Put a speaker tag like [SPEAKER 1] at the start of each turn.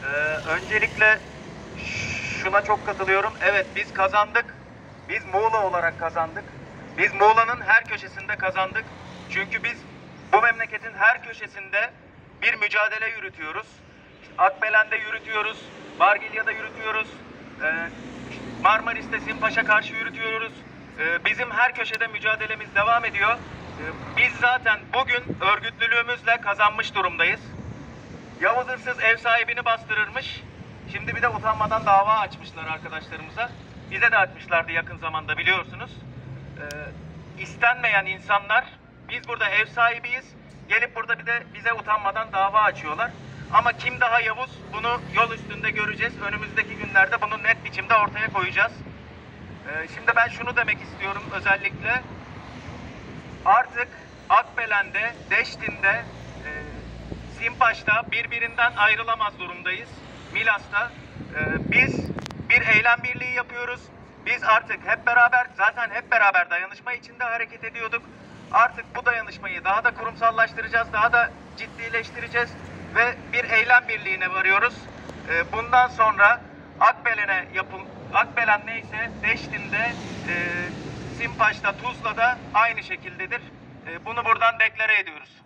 [SPEAKER 1] Öncelikle şuna çok katılıyorum. Evet, biz kazandık. Biz Muğla olarak kazandık. Biz Muğla'nın her köşesinde kazandık. Çünkü biz bu memleketin her köşesinde bir mücadele yürütüyoruz. Akbelen'de yürütüyoruz, Bargilya'da yürütüyoruz, Marmaris'te Simpaş'a karşı yürütüyoruz. Bizim her köşede mücadelemiz devam ediyor. Biz zaten bugün örgütlülüğümüzle kazanmış durumdayız. Yavuz Hırsız ev sahibini bastırırmış. Şimdi bir de utanmadan dava açmışlar arkadaşlarımıza. Bize de açmışlardı yakın zamanda, biliyorsunuz. İstenmeyen insanlar, biz burada ev sahibiyiz, gelip burada bir de bize utanmadan dava açıyorlar. Ama kim daha Yavuz, bunu yol üstünde göreceğiz. Önümüzdeki günlerde bunu net biçimde ortaya koyacağız. Şimdi ben şunu demek istiyorum özellikle. Artık Akbelen'de, Deştin'de, Simpaş'ta birbirinden ayrılamaz durumdayız. Milas'ta biz bir eylem birliği yapıyoruz. Biz artık hep beraber, zaten hep beraber dayanışma içinde hareket ediyorduk. Artık bu dayanışmayı daha da kurumsallaştıracağız, daha da ciddileştireceğiz ve bir eylem birliğine varıyoruz. Bundan sonra Akbelen neyse Deştin'de, Simpaş'ta, Tuzla'da aynı şekildedir. Bunu buradan deklare ediyoruz.